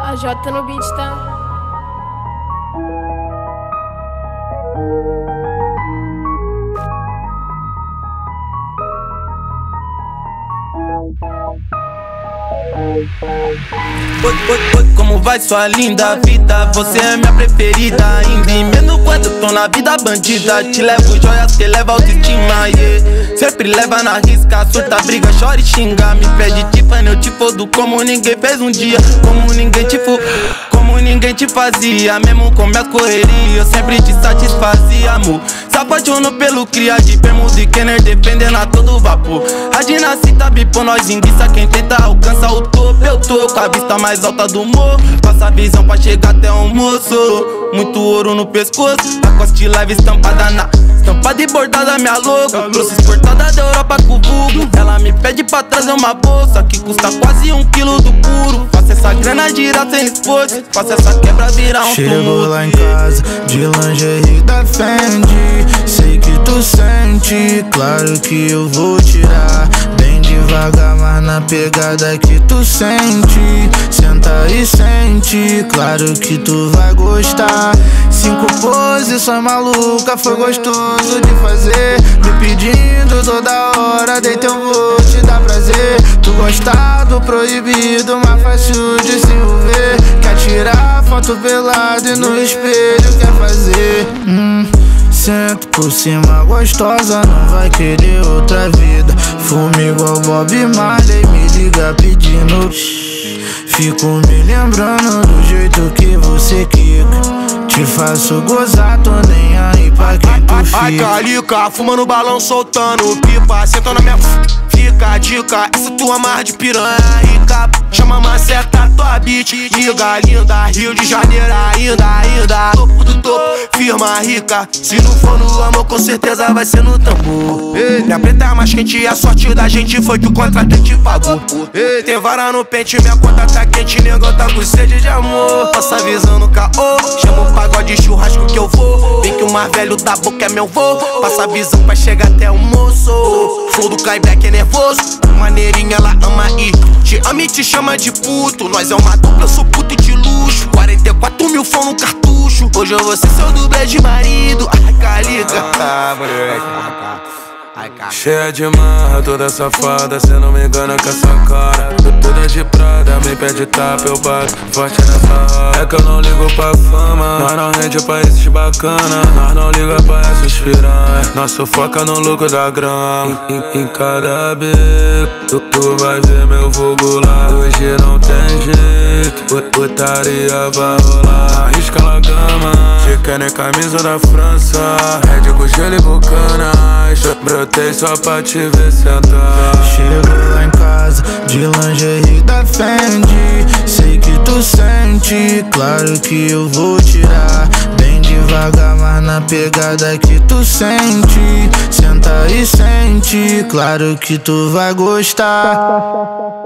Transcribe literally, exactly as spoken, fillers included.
A J no beat, tá? Oi, oi, oi, como vai sua linda vida? Você é minha preferida ainda. E mesmo quando eu tô na vida bandida, te levo joias que leva autoestima, yeah. Sempre leva na risca, surta, briga, chora e xinga. Me pede Tiffany, eu te fodo como ninguém fez um dia. Como ninguém te fu... Como ninguém te fazia. Mesmo com minha correria, eu sempre te satisfazia, amor. Se apaixonou pelo cria de bermuda e Kenner defendendo a todo vapor. A dinastia bipo, nós enguiça, quem tenta alcança o topo. Eu tô com a vista mais alta do morro, passa a visão pra chegar até o moço. Muito ouro no pescoço, a costa live estampada na... Estampada e bordada minha logo, trouxe exportada da Europa com o vulgo. Ela me pede pra trazer uma bolsa que custa quase um quilo do puro. Faça essa grana girar sem esforço, faça essa quebra virar um Chego tumulto. lá em casa de lingerie da Fendi, sei que tu sente, claro que eu vou tirar. Bem devagar, mas na pegada que tu sente. Senta e sente, claro que tu vai gostar. Cinco posições maluca, foi gostoso de fazer. Me pedindo toda hora, deita eu vou te dar prazer. Tu gostar do proibido, mas fácil de se envolver. Quer tirar foto pelado e no espelho quer fazer hum. Sento por cima gostosa, não vai querer outra vida. Fumo igual Bob Marley, me liga pedindo. Fico me lembrando do jeito que você quica. Te faço gozar, tô nem aí pra quem tu fica. Ai, calica, fumando balão, soltando pipa. Senta na minha... Fica a dica, essa tua mar de piranha rica. Chama maceta, tua beat, liga linda. Rio de Janeiro ainda, ainda. Topo do topo, firma rica. Se não for no amor, com certeza vai ser no tambor. Ei, minha preta é mais quente e a sorte da gente foi que o contratante pagou. Ei, tem vara no pente, minha conta tá quente, negão tá com sede de amor. Passa a visão no caô, chama o pagode churrasco que eu vou. Vem que o mais velho da boca é meu vô. Passa a visão pra chegar até o moço. Flow do Caibeck é nervoso, maneirinha ela ama e te ama e te chama de puto. Nós é uma dupla, eu sou puto de luxo. Quarenta e quatro mil fãs no cartucho. Hoje eu vou ser seu dublê de marido. Ai, calica. Ah, moleque. Cheia de marra, toda safada, cê não me engana com essa cara. Toda de prada, me pede tapa, eu bato forte nessa hora. É que eu não ligo pra fama, nós não rende pra esses bacana. Nós não liga pra essas piranha, nós foca no lucro da grama. Em, em cada beco, tu, tu vai ver meu fogo lá. Hoje não tem jeito, putaria vai rolar. Arrisca la gama, chica nem camisa da França. Red com gelo e bucanas, brotei só pra te ver sentar. Chego lá em casa de lingerie da Fendi, sei que tu sente, claro que eu vou tirar. Bem devagar, mas na pegada que tu sente. Senta e sente, claro que tu vai gostar.